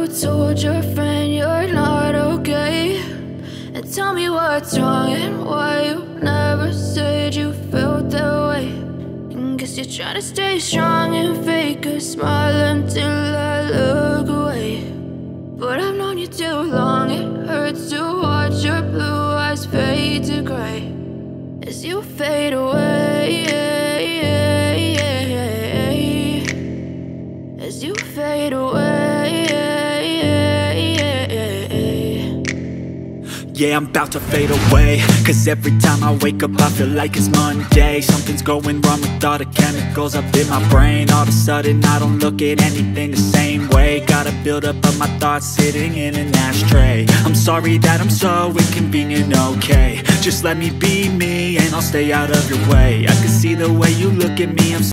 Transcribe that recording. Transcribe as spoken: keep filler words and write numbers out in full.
told your friend you're not okay? And tell me what's wrong and why you never said you felt that way. And guess you're trying to stay strong and fake a smile until I look away. But I've known you too long, it hurts to watch your blue eyes fade to gray as you fade away, as you fade away. Yeah, I'm about to fade away, cause every time I wake up I feel like it's Monday. Something's going wrong with all the chemicals up in my brain. All of a sudden I don't look at anything the same way. Gotta build up of my thoughts sitting in an ashtray. I'm sorry that I'm so inconvenient, okay? Just let me be me and I'll stay out of your way. I can see the way you look at me, I'm